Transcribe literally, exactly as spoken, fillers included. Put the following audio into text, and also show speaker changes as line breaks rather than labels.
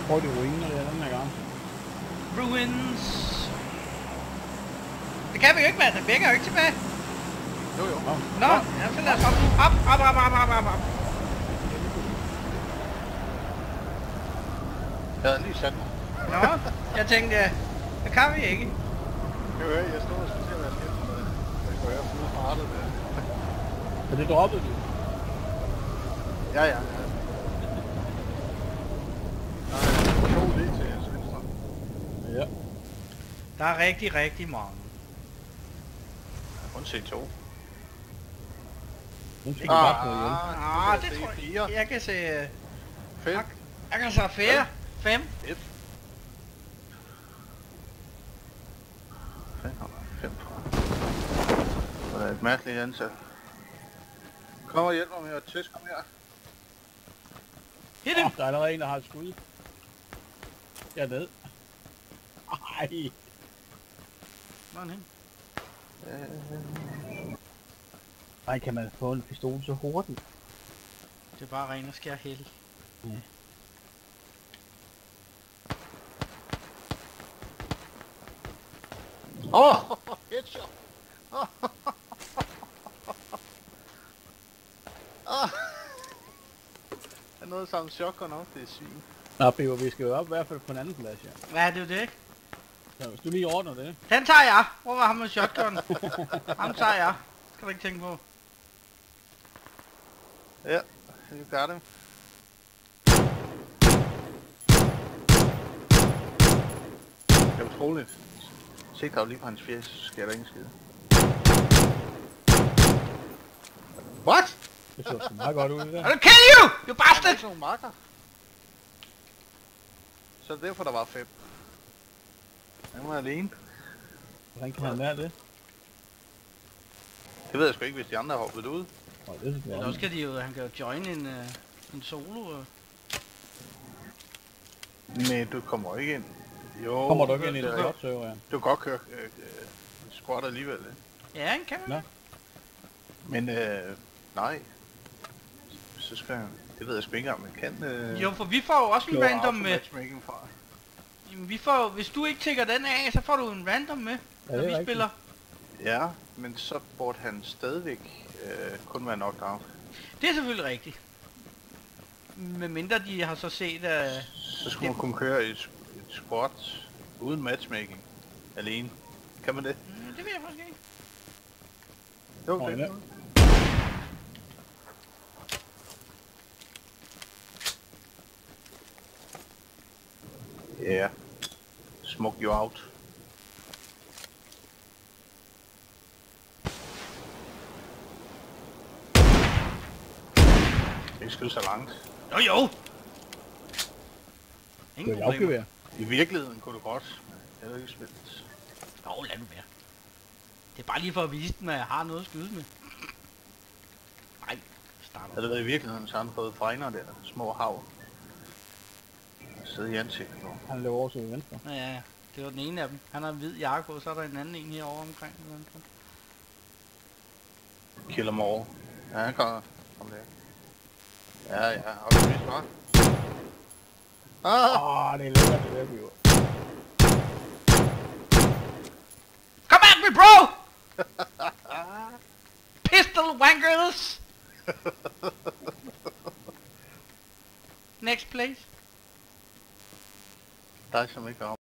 Prøv de ruiner der den her gang.
Ruins. Det kan vi jo ikke, mand. Den virker jo ikke tilbage.
Jo, jo.
Nå,
Nå, ja, så lad os hoppe. Op, op, op, op, op, op, op.
Jeg havde lige sat mig.
Nå, jeg tænkte, det kan vi ikke.
Jeg hører, jeg stod og skulle til at være skidt med det. Jeg kunne høre fugle fra rettet der.
så det droppede du.
Ja, ja, ja. Der er to lige til jeres venstre.
Ja.
Der er rigtig, rigtig mange.
Jeg har kun set to.
Nu skal vi bare få ihjel.
Ah, det tror jeg. Jeg kan se... øh,
Fedt.
Jeg kan se fire. Fem.
Et. Fem fra. Fem fra. Det er et mærkeligt ansat. Kom og hjælp mig med at tæske ham her.
Hit him.
Oh, der er allerede en, der har et skud. Jeg er ned. Ej.
Hvor er han hen?
Ej, kan man få en pistol så hurtigt?
Det er bare ren og skær held.
Ja.
Åh! Oh, headshot! Åh! Oh. Jeg nåede sammen shotgun også, det er sygt.
Nå, Biver, vi skal jo op i hvert fald på en anden plads, ja.
Ja, det er jo det, ikke?
Så hvis du lige ordner det.
Den tager jeg. Hvor var ham med shotgun? Ham tager jeg. Kan du ikke tænke på.
Ja, you got him. Det er utroligt. Se dig lige på hans fjes, så sker der ingen skid. What?
Det så sgu meget godt ud, det der.
I'll kill you, you
Der er
bastard!
ikke nogen marker. Så det er derfor der var fem. Han var alene.
Hvordan kan han lære det?
Det ved jeg sgu ikke, hvis de andre har hoppet ud.
Oh, det skal
Så skal de jo, han kan jo join en, uh, en solo. Uh.
Men du kommer ikke ind. Jo,
Kommer du ikke ind i
det
det
er-
godt server, ja.
Du kan godt køre øh, øh, squat alligevel. Ikke?
Ja, han kan
Nå.
man.
Men øh, nej. Så skal jeg... Det ved jeg sgu ikke om man kan. Øh,
Jo, for vi får jo også en
slå
random med.
automatchmaking fra.
Jamen, vi får, hvis du ikke tækker den af, så får du en random med,
Ja,
når
det
vi
er rigtigt.
spiller.
Ja, men så burde han stadigvæk øh, kun være knocked out.
Det er selvfølgelig rigtigt. Med mindre de har så set, at...
Så skulle man kunne køre et, et squat uden matchmaking alene. Kan man det?
Mm, det ved jeg faktisk ikke.
Jo,
Nå,
det
ja.
er Ja. Yeah. Smoke you out. Ikke skyde så langt.
Jo, jo!
Det
Ingen
er et
problemer.
afgevær.
I virkeligheden kunne du godt, men det er ikke spillet.
Jo, lad nu være. Det er bare lige for at vise dem, at jeg har noget at skyde med. Nej, starter.
Havde det været i virkeligheden, så har han fået fregner der, små hav. Sidde i ansigtet på.
Han løber over til venstre.
Ja, ja, det var den ene af dem. Han har en hvid jakke på, så er der en anden en herovre omkring.
Kill ham over. Ja, han kommer. Kom der. Ja, ja, og det er smart. Ah!
Åh, oh, det er lækkert, det der, Biver.
Come at me, bro! Pistol wankers! Next place.
Der er som ikke om.